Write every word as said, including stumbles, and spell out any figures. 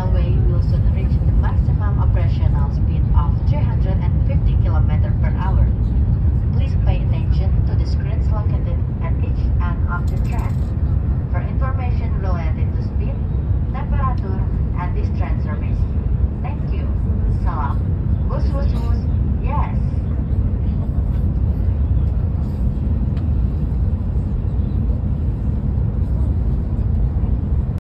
railway will soon reach the maximum operational speed of three hundred fifty kilometers per hour. Please pay attention to the screens located at each end of the track. For information related